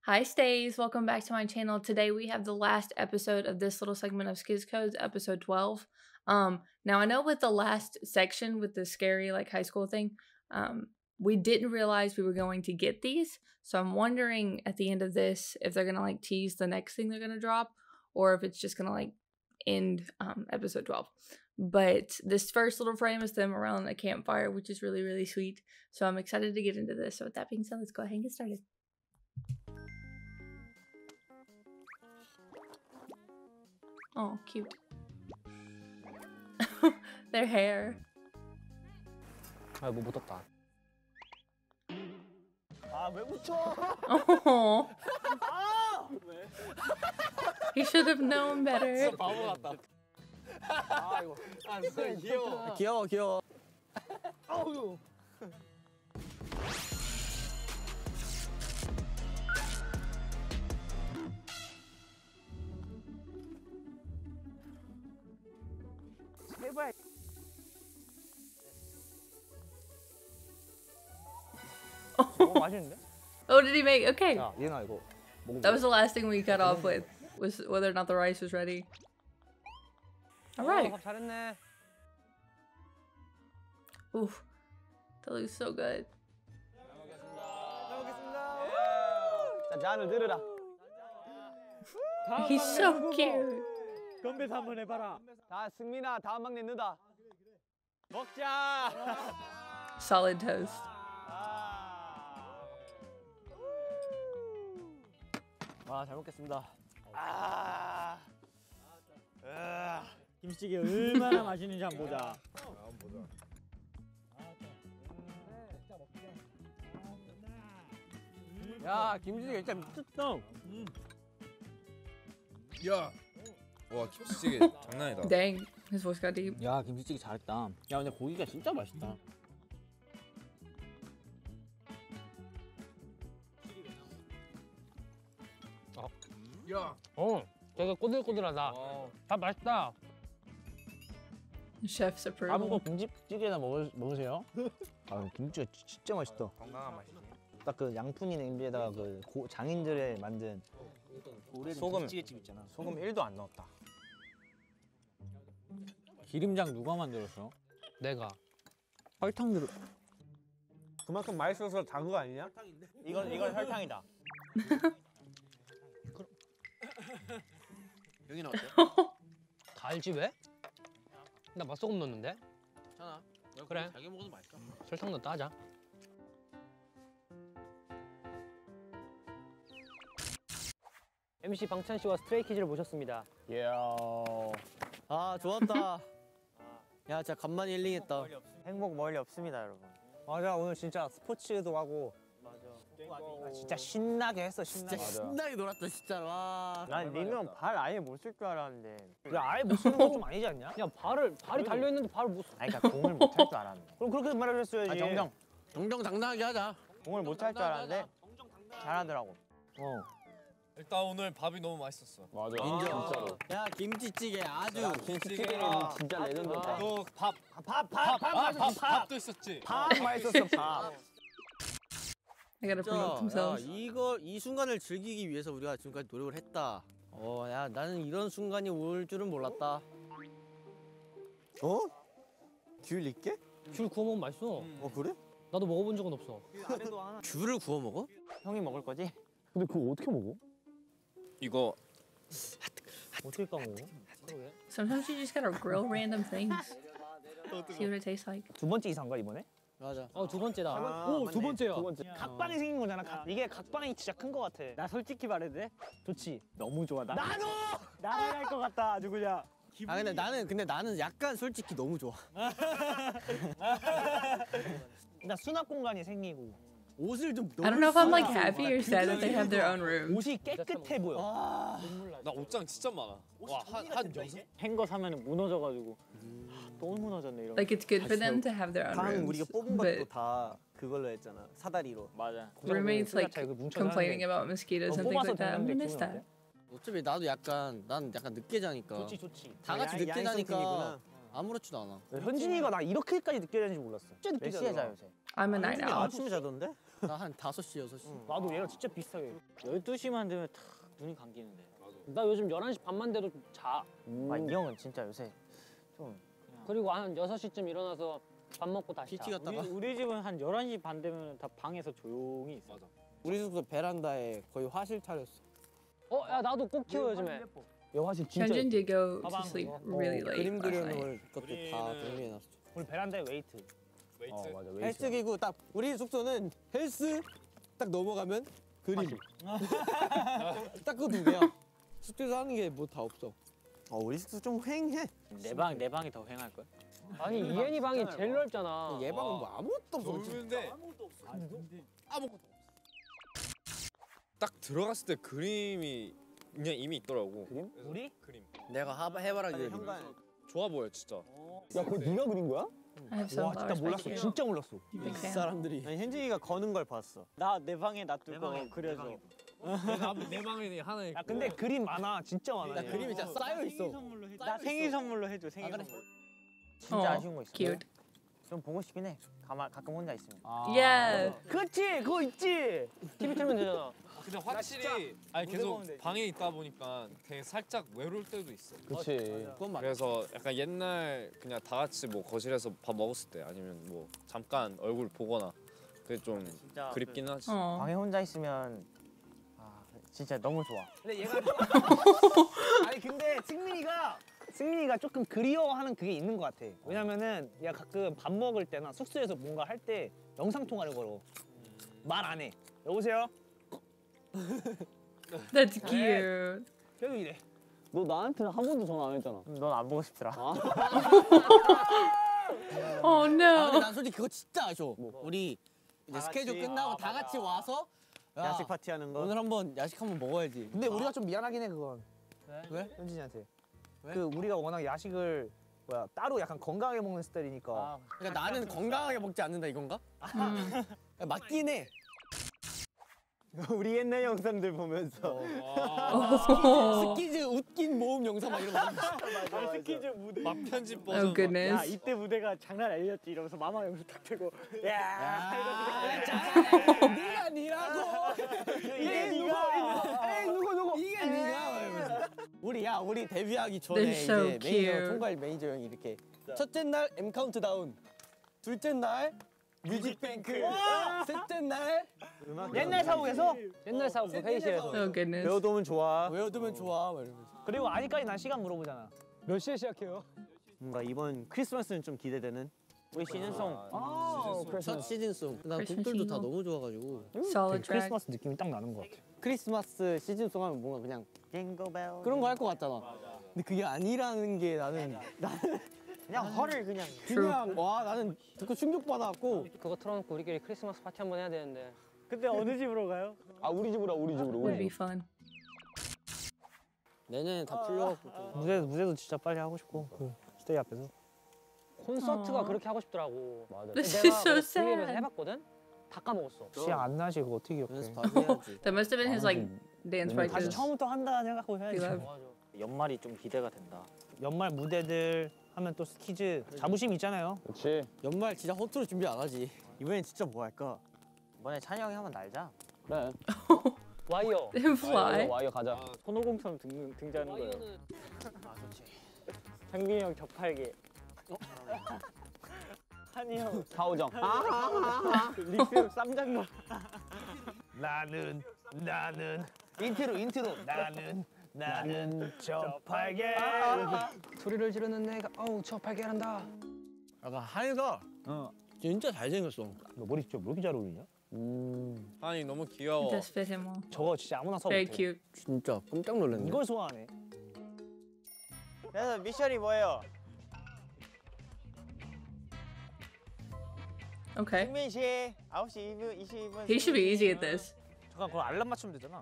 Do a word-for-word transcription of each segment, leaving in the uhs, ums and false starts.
Hi Stays, welcome back to my channel. Today we have the last episode of this little segment of Skiz Codes, episode twelve. Um, now I know with the last section with the scary like high school thing, um, we didn't realize we were going to get these. So I'm wondering at the end of this if they're gonna like tease the next thing they're gonna drop, or if it's just gonna like end um, episode twelve. But this first little frame is them around a campfire, which is really, really sweet. So I'm excited to get into this. So with that being said, let's go ahead and get started. Oh, cute. Their hair. 아, 뭐 묻었다. 아, 왜 묻혀? Oh. He should have known better. 진짜 바보 같다. 아, 이거. 아, 진짜 귀여워. 귀여워, 귀여워. 아우. 제발. 어, 맛있는데? Oh, did he make? Okay. 야, 얘나 이거. That was the last thing we cut off with, was whether or not the rice was ready. All right. 밥 잘했네. Oof. That looks so good. 잘 먹겠습니다. 자, 잔을 들으라. He's so cute. 건배사 한번 해봐라. 자, 승민아, 다음 막내 너다. 먹자. Solid toast. 와, 잘 먹겠습니다. 아. 아. 김치찌개 얼마나 맛있는지 한번 보자. 야, 김치찌개 진짜 미쳤다. 음. 야, 와 김치찌개 장난이다. Dang, his voice got deep. 야, 김치찌개 잘했다. 야, 근데 고기가 진짜 맛있다. 야, 어, 되게 꼬들꼬들하다. 와, 밥 맛있다. Chef's 밥 먹고 approval. 김치찌개나 먹으, 먹으세요? 아, 김치가 진짜 맛있다. 건강한 맛이지. 딱 그 양푼이 냄비에다가 그 고, 장인들의 만든 소금 소금 일도 안 넣었다. 기름장 누가 만들었어? 내가. 설탕 들어. 그만큼 맛있어서 단 거 아니냐? 이건 이건 설탕이다. 여기는 어때? 다 알지 왜? 나 맛소금 넣었는데? 괜찮아. 그래. 자기 먹어도 맛있어. 설탕 넣었다 하자. 엠씨 방찬 씨와 스트레이키즈를 모셨습니다. 예. 아 좋았다. 야 진짜 간만에 힐링했다. 행복 멀리 없습니다, 여러분. 맞아, 오늘 진짜 스포츠도 하고. 맞아. 진짜 신나게 했어, 신나게. 진짜 신나게 놀았다 진짜. 와. 난 리면 발 아예 못 쓸 줄 알았는데. 야, 아예 못 쓰는 건 좀 아니지 않냐? 야, 발을 발이 달려 있는데 발을 못 써. 아니, 그러니까 공을 못 찰 줄 알았는데. 그럼 그렇게 말을 했어야지. 아 정정. 정정당당하게 하자. 공을 못 찰 줄 알았는데 잘하더라고. 어. 일단 오늘 밥이 너무 맛있었어. 맞아. 인정. 진짜로. 야 김치찌개 아주. 김치찌개는 진짜 레전드다. 너밥밥밥밥 밥도 있었지. 밥 맛있었어, 밥. I gotta promote 진짜 야 themselves. 이거 이 순간을 즐기기 위해서 우리가 지금까지 노력을 했다. 어, 야 나는 이런 순간이 올 줄은 몰랐다. 어? 귤 있게? 귤 구워 먹으면 맛있어. 어, 그래? 나도 먹어본 적은 없어. 귤을 구워 먹어? 형이 먹을 거지? 근데 그거 어떻게 먹어? 이거 어떻게 까먹어? 그러게. Sometimes you just gotta grill random things. See what it tastes like. 두 번째 이상가, 이번에? 맞아. 어, 두 번째다. 아, 오, 맞네. 두 번째야. 두 번째. 각방이 생긴 거잖아. 각. 이게 각방이 진짜 큰 거 같아. 나 솔직히 말해도 돼? 좋지. 너무 좋아. 나. 나도! 날아갈 것 같다, 아주 그냥. 아 근데 나는 근데 나는 약간 솔직히 너무 좋아. 나 수납 공간이 생기고. 옷을 좀 I don't know if I'm like happy or sad that they have their own room. 옷이 깨끗해 보여. 아, 나 옷장 진짜 많아. 와한한 여섯. 행 거 사면 무너져가지고. 또 무너졌네, 이런 거. Like it's good for them to have their own 방 rooms. 우리가 뽑은 것도 But 다 그걸로 했잖아. 사다리로. 맞아. roommates like complaining about mosquitoes and things like that. I'm gonna miss that. 어차피 나도 약간 난 약간 늦게 자니까. 좋지, 좋지. 다 같이 야- 늦게 야인성 자니까 팀이구나. 아무렇지도 않아. 현진이가 나 이렇게까지 늦게 자는지 몰랐어. 몇 시에 자요, 요새? I'm a night 현진이 owl. 아침에 자던데? 나 한 다섯 시 여섯 시. 나도 얘랑 진짜 비슷하게. 열두 시만 되면 탁 눈이 감기는데. 나 요즘 열한 시 반만 돼도 자. 아, 이 형은 진짜 요새 좀. 그리고 한 여섯 시쯤 일어나서 밥 먹고 다시 피티 자. 갔다가 우리, 우리 집은 한 열한 시 반 되면 다 방에서 조용히 있어. 맞아. 우리 숙소 베란다에 거의 화실 차렸어. 어, 야 나도 꼭 키워 요즘에. 여화실 진짜. Hyunjin did go to 가방 sleep 그거. really 어, late 그림 last night. 그려놓을 것도 다 우리는- 정리해놨어. 우리 베란다에 웨이트. 웨이트. 어 맞아 웨이트. 헬스 기구 딱 우리 숙소는 헬스 딱 넘어가면 그림. 딱 그 두 개야. 숙소에서 하는 게 뭐 다 없어. 어 우리 숙소 좀 휑해. 내 방 내 방이 더 휑할 걸? 아니 이현이 방이 제일 넓잖아. 얘 방은 뭐 아무것도 없어. 넓은데 아무것도 없어. 딱 들어갔을 때 그림이 그냥 이미 있더라고. 그림? 우리? 그림. 내가 하바 해바라기 현관. 좋아 보여 진짜. 야 그거 네가 그린 거야? I have 와 sunflowers 진짜 back 몰랐어. here. 진짜 몰랐어. Big 이 fan. 사람들이. 아니 현진이가 거는 걸 봤어. 나 내 방에 놔두고 그려줘. 내 방에 하나 있고. 야 근데 그림 많아. 진짜 많아. 나 얘. 그림이 진짜 쌓여 있어. 나 생일 선물로 해줘 생일 아, 그래? 선물. 진짜 Aw, 아쉬운 거 있어. cute. 좀 보고 싶긴 해. 가만 가끔 혼자 있으면. Yeah. 그렇지 그거 있지. 티비 틀면 되잖아. 근데 확실히 아니 계속 방에 있다 보니까 되게 살짝 외로울 때도 있어. 그렇지. 그건 맞아. 그래서 약간 옛날 그냥 다 같이 뭐 거실에서 밥 먹었을 때 아니면 뭐 잠깐 얼굴 보거나 그게 좀 그립긴 하지. Aw. 방에 혼자 있으면 아 진짜 너무 좋아. 근데 얘가 아니 근데 승민이가 승민이가 조금 그리워하는 그게 있는 것 같아. 왜냐면은 얘가 가끔 밥 먹을 때나 숙소에서 뭔가 할 때 영상 통화를 걸어. 말 안 해. 여보세요? That's cute. 계속 이래. 너 나한테는 한 번도 전화 안 했잖아. 넌 안 보고 싶더라. Oh 아, 근데 no. 난 솔직히 그거 진짜 아쉬워. 우리 이제 스케줄 끝나고 다 같이 와서 야, 야식 파티 하는 거. 오늘 한번 야식 한번 먹어야지. 근데 우리가 좀 미안하긴 해 그건. 왜? 현진이한테. 왜? 그 우리가 워낙 야식을 뭐야 따로 약간 건강하게 먹는 스타일이니까. 그러니까 나는 건강하게 먹지 않는다 이건가? Mm. 야, 맞긴 해. 우리 옛날 영상들 보면서. Oh. 스키즈 웃긴 모험 영상 막 이런 거. 맞아, 스키즈 무대. 막 편집 Oh 버전. goodness. 야 이때 무대가 장난 아니었지 이러면서 마마 영수 탁 들고 야. 네가 니라고. 이게 네가. 에이 누구 누구. 이게 네가. 이러면서. 우리 야 우리 데뷔하기 전에 They're so 이제 매니저 cute. 통괄 매니저 형이 이렇게 첫째 날 M 카운트다운, 둘째 날 뮤직뱅크, 셋째 날 음악. 옛날 사옥에서 옛날 사업 회의실에서. Oh goodness. 배워두면 좋아. 외워두면 좋아. 막 이러면서. 그리고 아직까지 난 시간 물어보잖아. 몇 시에 시작해요? 뭔가 이번 크리스마스는 좀 기대되는. 우리 시즌송. 아, 첫 시즌송. 난 크리스마스 곡들도 다 신곡. 너무 좋아가지고. Solid track. 크리스마스 느낌이 딱 나는 것 같아. 크리스마스 시즌송 하면 뭔가 그냥 징글벨. 그런 거 할 것 같잖아. 근데 그게 아니라는 게 나는 그냥 허를 그냥. 그냥 와 나는 듣고 충격 받아갖고. 그거 틀어놓고 우리끼리 크리스마스 파티 한번 해야 되는데. 근데 어느 집으로 가요? 아 우리 집으로 우리 집으로. Would be fun. 내년에 다 풀려갖고. 또. 무대 무대도 진짜 빨리 하고 싶고 그 스테이 앞에서. 콘서트가 어. 그렇게 하고 싶더라고. 맞아. This 내가 is so 그거 브이앱에서 sad. 해봤거든. 다 까먹었어. 시간 안 나지 그거 어떻게 연습 기억해? 다시 해야지. That must have been his like dance 다시 practice. 처음부터 한다 생각하고 해야지. Love. 연말이 좀 기대가 된다. 연말 무대들 하면 또 스키즈 자부심 있잖아요. 그렇지. 연말 진짜 허투루 준비 안 하지. 이번엔 진짜 뭐 할까? 이번에 찬이 형이 한번 날자. 그래. 와이어. Him fly. 와이어 가자. 손오공처럼 등, 등장하는 거예요. 아 좋지. 장빈이 형 저팔계. 한이 형 사오정. 릭스 쌈장가. 나는 나는 인트로 인트로 나는 나는 저팔계. 소리를 지르는 내가 어우 저팔계란다. 약간 하이가 어. 진짜 잘생겼어. 너 머리 진짜 왜 이렇게 잘 어울리냐? 아니 너무 It 귀여워. does fit him well. 저거 진짜 아무나 써 Very 못해. cute. 진짜 깜짝 놀랐네. 이걸 소화하네. 그래서 미션이 뭐예요? Okay. 승민 씨 아홉 시 이 분 이십이 분. He should be easy at this. 잠깐 그거 알람 맞추면 되잖아.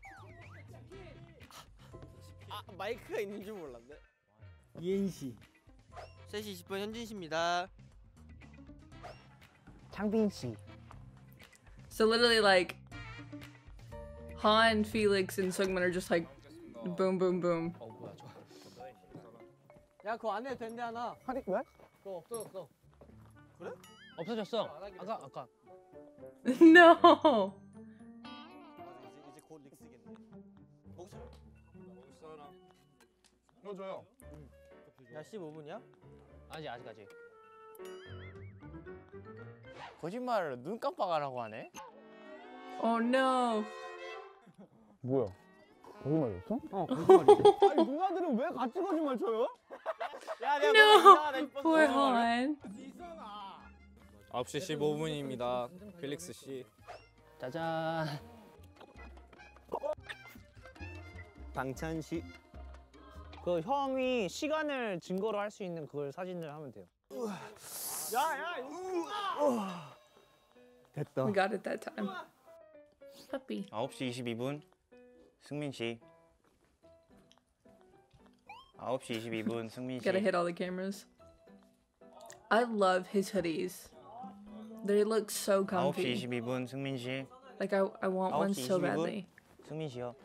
아 마이크가 있는 줄 몰랐네. 이엔 씨. 세 시 이십 분 현진 씨입니다. 장빈 씨. So literally like Han, Felix, and Sungmin are just like boom, boom, boom. 야 그거 안 해도 된대 하나. 아니 왜? 그거 없어졌어. 없어졌어. 아까 아까. No. 이제 이제 곧 릭스겠네. 먹을 사람? 이거 줘요. 야 십오 분이야? 아직 아직 아직. 거짓말을 눈 깜빡하라고 하네. Oh no. 뭐야? 거짓말이었어? 어 거짓말이지. 아니 누나들은 왜 같이 거짓말 쳐요? 야 내가 No. 뭐 이상하다 싶었어. Poor Han. 아홉 시 십오 분입니다. 필릭스 씨. 짜잔. 방찬 씨. 그 형이 시간을 증거로 할 수 있는 그걸 사진을 하면 돼요. 야야. 됐다. We got it that time. Puppy. 아홉 시 이십이 분 승민 씨. 아홉 시 이십이 분 승민 씨. Gotta hit all the cameras. I love his hoodies. They look so 아홉 시 comfy. 이십이 분 승민 씨. Like I, I want one 아홉 시 so 이십이 분. badly. 승민 씨요.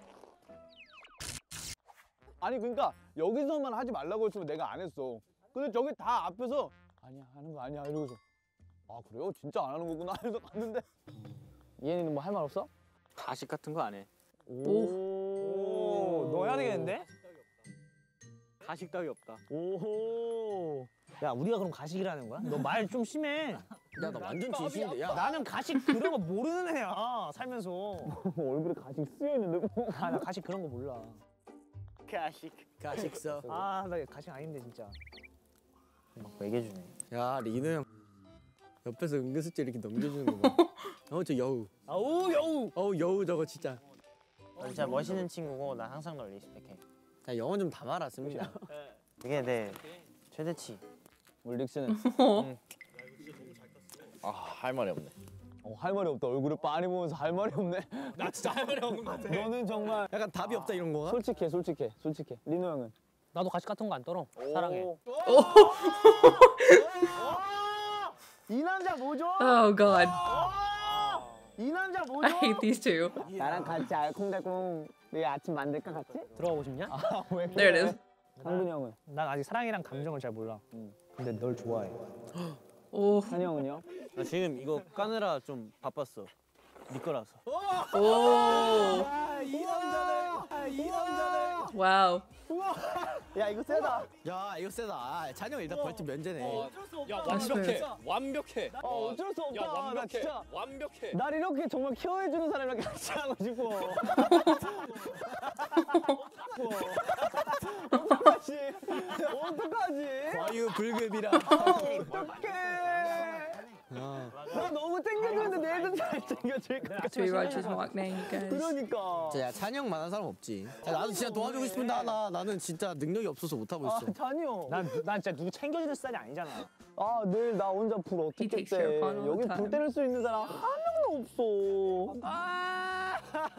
아니 그러니까 여기서만 하지 말라고 했으면 내가 안 했어. 근데 저기 다 앞에서 아니야 하는 거 아니야 이러고서 아 그래요? 진짜 안 하는 거구나 해서 갔는데 얘네는 뭐 할 말 없어? 가식 같은 거 안 해. 오, 너 해야 되겠는데? 가식 따위 없다. 오호. 야 우리가 그럼 가식이라는 거야? 너 말 좀 심해. 야 나 완전 진심인데. 야 나는 가식 그런 거 모르는 애야 살면서. 얼굴에 가식 쓰여 있는데. 아 나 가식 그런 거 몰라. 가식. 가식 써. 아 나 가식 아닌데 진짜. 막 매겨주네. 야 리노 형 옆에서 은근슬쩍 이렇게 넘겨주는 거 봐. 어저 여우. 아우 여우. 어우 여우 저거 진짜. 너 진짜 멋있는 친구고 난 항상 널 리스펙해. 야 영어 좀 담아라 승민아. 그게 내 최대치. 우리 릭스는 아 할 말이 없네. 어, 할 말이 없다. 얼굴을 빤히 보면서 할 말이 없네. 나 진짜 할 말이 없는 것 같아. 너는 정말 약간 답이 없다 이런 거가? 솔직해 솔직해 솔직해. 리노 형은? 나도 가식 같은 거 안 떨어. 사랑해. 이 남자 뭐죠? Oh god. 이 남자 I 뭐죠? hate these two. 나랑 같이 알콩달콩 내일 아침 만들까 같이? 들어가고 싶냐? 왜 There it is. 상근이 형은? 난 아직 사랑이랑 감정을 잘 몰라. 근데 널 좋아해. Oh. 한이 형은요? 나 지금 이거 까느라 좀 바빴어. 네 거라서. Oh. 이 남자네. 이 남자네. Wow. 야 이거 세다. 야 이거 세다. 아, 찬영 일단 벌칙 면제네. 야 완벽해. 완벽해. 아 어쩔 수 없다. 야 나 완벽해. 진짜 완벽해. 날 이렇게 정말 케어해주는 사람이랑 같이 하고 싶어. 어떡하지? 어떡하지? 과유불급이라. 어떡해? 야, 나 너무 챙겨주는데 내일도 잘 챙겨줄 거야. Three Rogers walk now, you guys. 그러니까. 진짜 야 찬영만한 사람 없지. 야, 나도 진짜 도와주고 싶은데 나 나는 진짜 능력이 없어서 못 하고 있어. 아 찬이 형. 난, 난 진짜 누구 챙겨주는 스타일이 아니잖아. 아 내일 나 혼자 불 어떻게 He takes 떼? care of fun all 여기 the 불 time. 때릴 수 있는 사람 한 명도 없어. 아.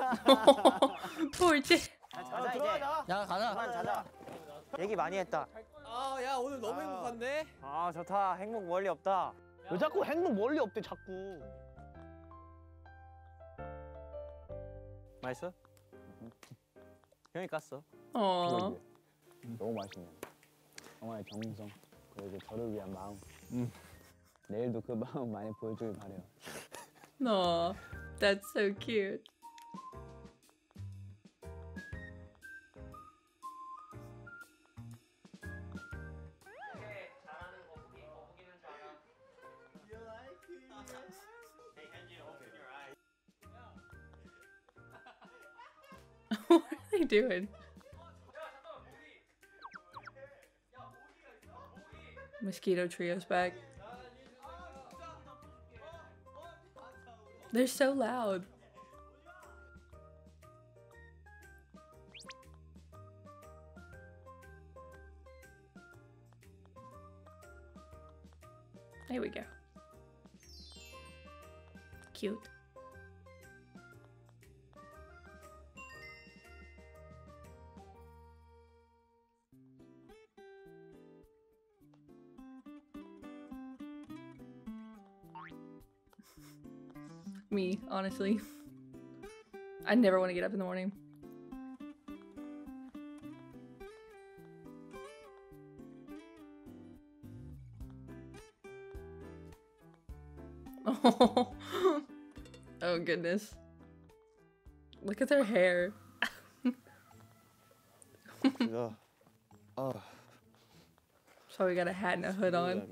Poor Jay. 가자 이제. 들어가자. 야 가자. 그만 자자. 얘기 많이 했다. 아 야 오늘 너무 행복한데? 아 좋다. 행복 멀리 없다. 왜 자꾸 행동 멀리 없대 자꾸. 맛있어? 형이 깠어. Aw. 너무 맛있네. 엄마의 정성 그리고 저를 위한 마음. 내일도 그 마음 많이 보여주길 바래요. Aw. That's so cute. What are they doing? Mosquito Trio's back. They're so loud. There we go. Cute. Me, honestly. I never want to get up in the morning. Oh, Oh goodness. Look at their hair. 야, 아, So we got a hat and a hood on.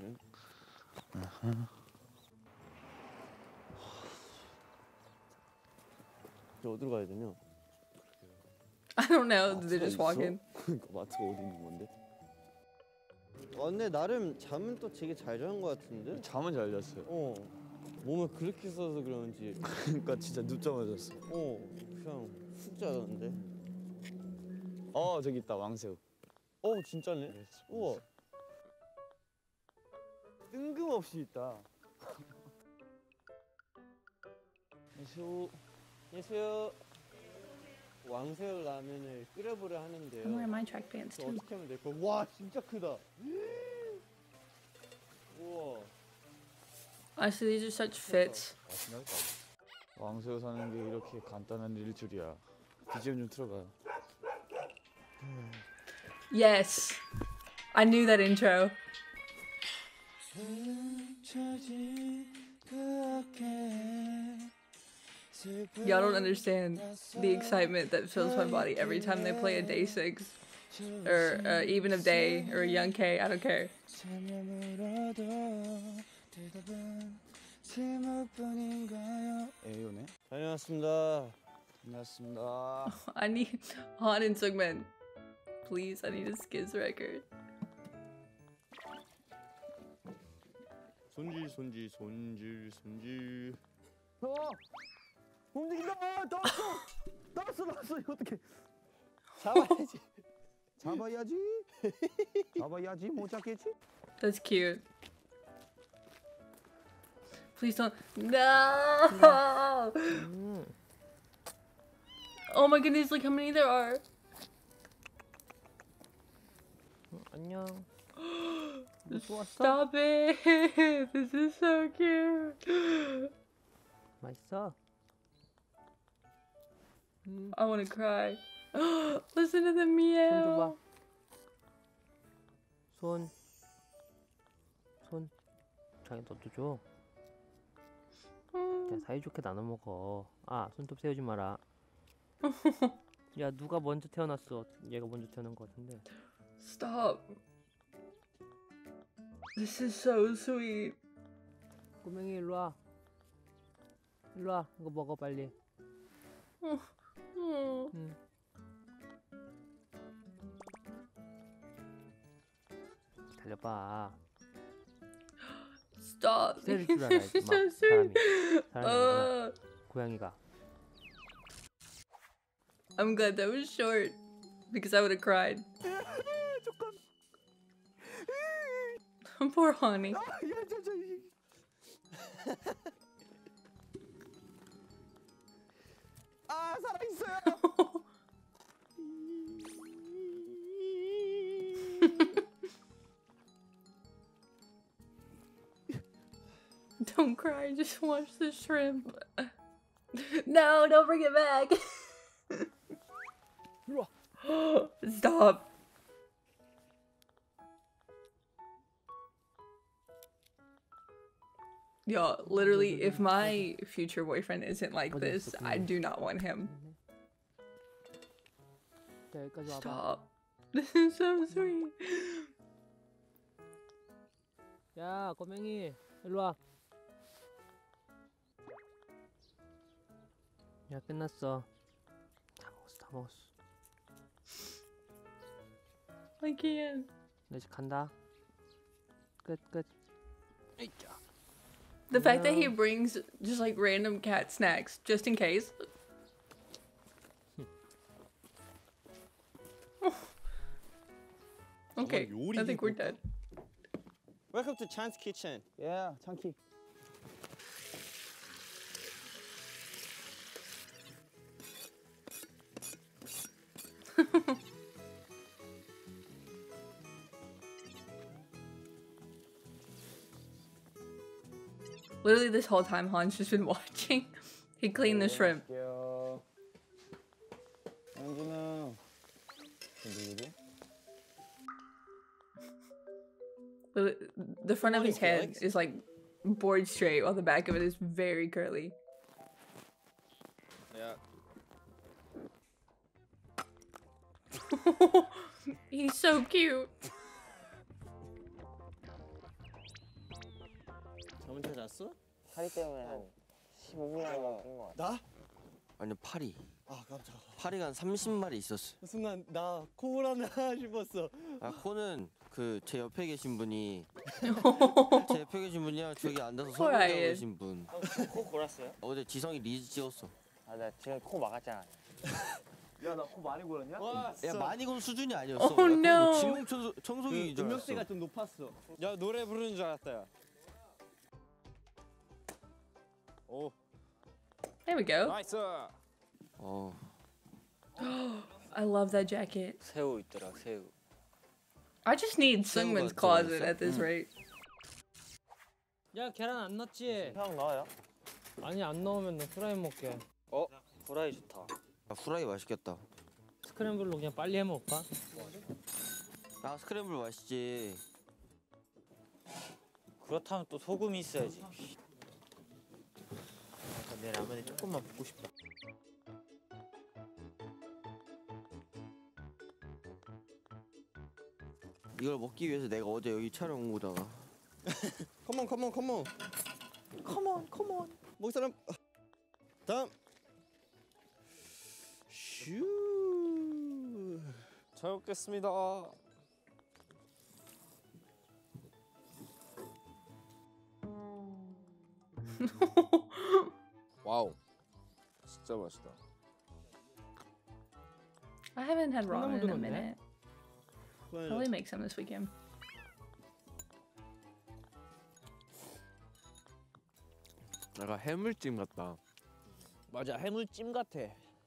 이제 어디로 가야 되냐? I don't know. Did they just walk 있어? in? 그러니까 마트가 어디 있는 건데? 아 근데 나름 잠은 또 되게 잘 잔 거 같은데? 잠은 잘 잤어요. 어. 몸을 그렇게 써서 그런지. 그러니까 진짜 눕자마자 잤어. 어. 그냥 훅 자던데. 어 저기 있다 왕새우. 어 진짜네. 우와. 뜬금없이 있다. 안녕하세요. 안녕하세요. 왕새우 라면을 끓여보려 하는데요. I'm wearing my track pants 그래서 too. 어떻게 하면 될까? 와 진짜 크다. 우와. Honestly, these are such fits. 왕새우 사는 게 이렇게 간단한 일 줄이야. 비지엠 좀 틀어봐요. Yes. I knew that intro. Y'all don't understand the excitement that fills my body every time they play a day six or uh, even of day or a young K. I don't care. 에이오네. 다녀왔습니다. 안녕하십니다. I need Han and Sungmin. Please, I need a Skiz record. 손질 손질 손질 손질. 어! 움직인다! 나왔어! 나왔어 나왔어 이거 어떡해. 잡아야지. 잡아야지. 잡아야지 못 잡겠지? That's cute. Please don't. No! Oh my goodness, look how many there are. 안녕. Stop it. This is so cute. 맛있어? I want to cry. Listen to the 손 meow. 줘봐. 손. 손. 자기 너도 줘. 야, 사이좋게 나눠 먹어. 아, 손톱 세우지 마라. 야, 누가 먼저 태어났어? 얘가 먼저 태어난 것 같은데. Stop. This is so sweet. 꼬맹이 일로 와. 일로 와. 이거 먹어 빨리. Oh. 응. 달려봐. Stop. 세릴 줄 알아야지. so 막 sweet. 사람이. 사람이 아니라 Uh, 고양이가. I'm glad that was short because I would have cried. Poor Honey. 아 살아있어요. Don't cry, just watch the shrimp. No, don't bring it back. Stop. Yo, literally, if my future boyfriend isn't like this, I do not want him. 자, 여기까지 와봐. Stop. This is so sweet. 야, 꼬맹이. 일로 와. 야, 끝났어. 다 먹었어, 다 먹었어. I can't. 나 이제 간다. 끝, 끝. The fact that he brings just like random cat snacks just in case. Okay, I think we're dead. Welcome to Chan's Kitchen. Yeah, Chunky. Literally this whole time Han's just been watching. He cleaned the shrimp. 안주는 누구지? The the front of his Morning, head Felix. is like bored straight while the back of it is very curly. He's so cute. 잠은 잘 잤어? 파리 때문에 한 십오 분 정도 깬것 같아. 나? 아니 파리. 아 깜짝아. 파리가 한 삼십 마리 있었어. 그 순간 나 코라나 싶었어. 아 코는 그 제 옆에 계신 분이 제 옆에 계신 분이랑 저기 앉아서 Poor 설거지하고 Ian. 계신 분. 코 골았어요? 어제 지성이 리즈 찍었어. 아, 나 지금 코 막았잖아. 야 나 코 많이 골았냐? 와, 야 많이 건 수준이 아니었어. Oh, no. 진공 청소 청소기인 줄 알았어. 음역대가 좀 높았어. 야 노래 부르는 줄 알았다. 야. 오 There we go. 나이스. 어. I love that jacket. 새우 있더라, 새우. I just need Sungmin's closet at this rate. 야 계란 안 넣었지? 형 넣어요? 아니 안 넣으면 나 후라이 먹게. 어? 후라이 좋다. 아, 후라이 맛있겠다. 스크램블로 그냥 빨리 해 먹을까? 아 스크램블 맛있지. 그렇다면 또 소금이 있어야지. 아, 내 라면에 조금만 붓고 싶다. 이걸 먹기 위해서 내가 어제 여기 촬영 온 거잖아. 컴온 컴온 컴온. 컴온 컴온. 먹을 사람. 아, 다음. 슈. 잘 먹겠습니다. 와우, 진짜 맛있다. I haven't had ramen in a 콩나물도 넣네. minute. Probably make some this weekend. 약간 해물찜 같다. 맞아 해물찜 같아.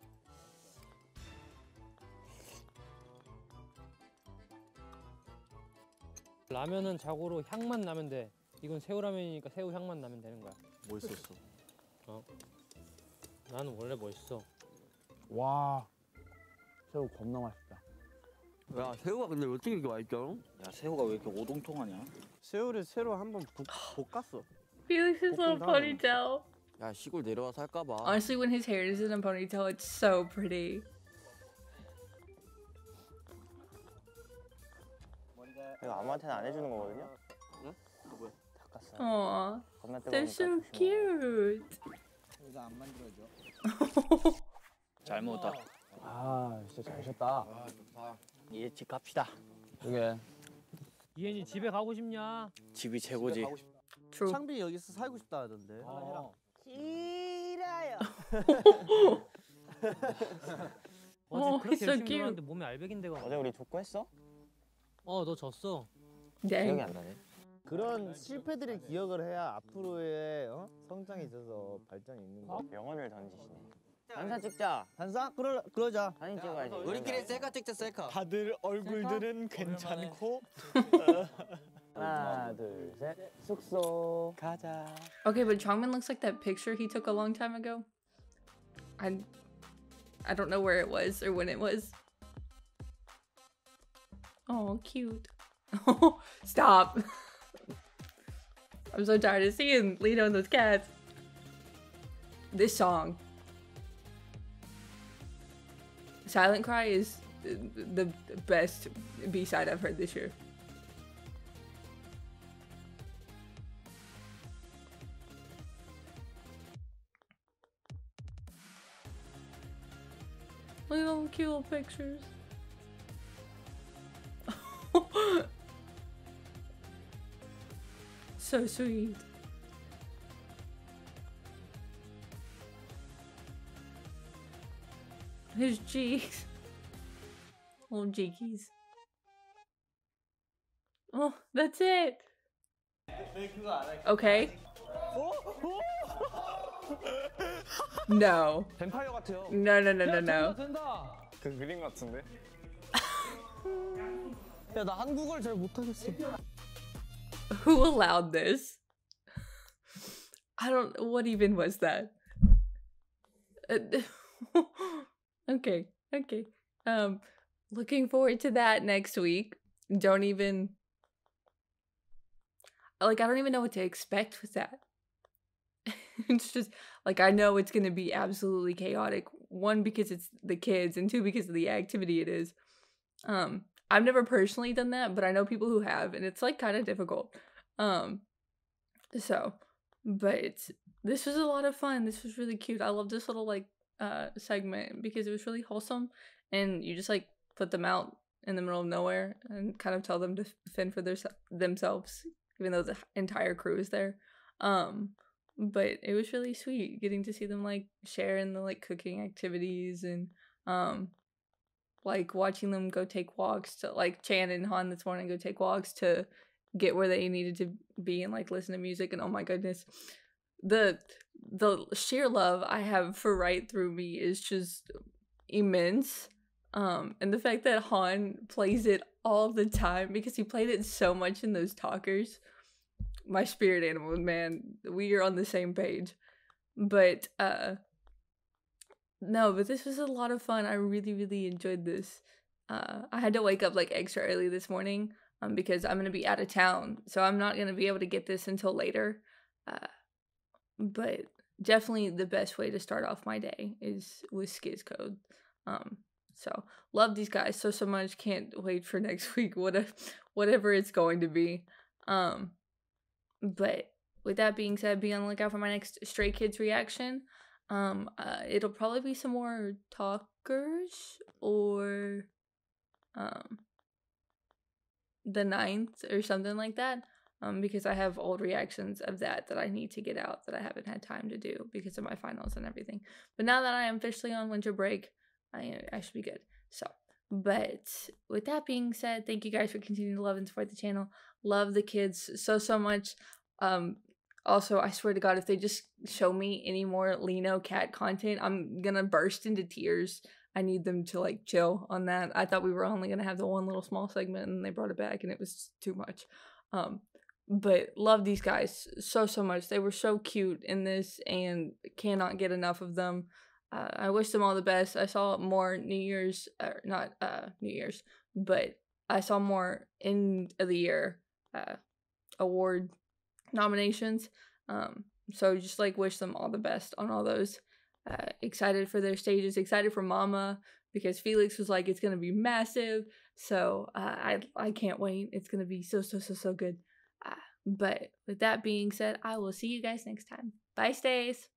라면은 자고로 향만 나면 돼. 이건 새우라면이니까 새우 향만 나면 되는 거야. 멋있었어. 나는 원래 멋있어. 와 새우 겁나 맛있다. 야 새우가 근데 어떻게 이렇게 맛있죠? 야, 새우가 왜 이렇게 오동통하냐? 새우를 새로 한번 볶았어. Felix's little 볶은 다음에. ponytail. 야 시골 내려와서 할까봐. Honestly, when his hair is in a ponytail, it's so pretty. 이거 아무한테나 안 해주는 거거든요? 응? 뭐야? 닦았어. Aw, 겁나 they're 뜨거우니까 so 조심해. cute. 이거 안 만들어줘. 잘 먹었다. 아 진짜 잘 쉬었다. 이제 집 갑시다. 그게 이현이 집에 가고 싶냐? 집이 최고지. True. 창빈이 여기서 살고 싶다 하던데. 어. 싫어요. 어제 Oh, 그렇게 he's so 열심히 cute. 놀았는데 몸에 알배긴데가. 어제 우리 족구 했어? 어, 너 졌어. 기억이 Dang. 안 나네. 그런 실패들을 기억을 해야 앞으로의 어? 성장에 있어서 발전이 있는 거. 영혼을 던지시네. 한사 찍자. 한사? 그러 그러자. 사진 찍어야지. 우리끼리 셀카 찍자 셀카. 다들 얼굴들은 괜찮고. 하나, 둘, 셋. 숙소 가자. Okay, but Chongmin looks like that picture he took a long time ago. I, I don't know where it was or when it was. Oh, cute. Stop. I'm so tired of seeing Lito and those cats. This song. Silent Cry is the best B-side I've heard this year. Look at all the cute little pictures. So sweet. His cheeks. Little cheekies. Oh, that's it. Okay. No. 뱀파이어 같아요. No, no, no, no, no. 된다. 그 그림 같은데? 야 나 한국어를 잘 못하겠어. Who allowed this? I don't. What even was that? Uh, okay, okay. Um, looking forward to that next week. Don't even. Like, I don't even know what to expect with that. It's just like I know it's gonna be absolutely chaotic. One because it's the kids, and two because of the activity it is. Um, I've never personally done that, but I know people who have, and it's like kind of difficult. Um, so, but this was a lot of fun. This was really cute. I love this little like uh segment because it was really wholesome, and you just like put them out in the middle of nowhere and kind of tell them to fend for their themselves, even though the entire crew is there. Um, but it was really sweet getting to see them like share in the like cooking activities and um like watching them go take walks to like Chan and Han this morning go take walks to get where they needed to be and like listen to music. And oh my goodness, the the sheer love I have for Right Through Me is just immense. Um, and the fact that Han plays it all the time because he played it so much in those talkers. My spirit animal, man, we are on the same page. But uh no, but this was a lot of fun. I really, really enjoyed this. Uh I had to wake up like extra early this morning um because I'm gonna be out of town. So I'm not gonna be able to get this until later. Uh but definitely the best way to start off my day is with Skiz Code. Um So, love these guys so, so much. Can't wait for next week, whatever, whatever it's going to be. Um, but with that being said, be on the lookout for my next Stray Kids reaction. Um, uh, it'll probably be some more talkers or um, the ninth or something like that. Um, because I have old reactions of that that I need to get out that I haven't had time to do because of my finals and everything. But now that I am officially on winter break, I, I should be good. So, but with that being said, thank you guys for continuing to love and support the channel. Love the kids so, so much. Um, also, I swear to God, if they just show me any more Lino cat content, I'm gonna burst into tears. I need them to like chill on that. I thought we were only gonna have the one little small segment and they brought it back and it was too much. Um, but love these guys so, so much. They were so cute in this and cannot get enough of them. Uh, I wish them all the best. I saw more New Year's, uh, not uh, New Year's, but I saw more end of the year uh, award nominations. Um, so just like wish them all the best on all those. Uh, excited for their stages. Excited for Mama because Felix was like it's gonna be massive. So uh, I I can't wait. It's gonna be so so so so good. Uh, but with that being said, I will see you guys next time. Bye, stays.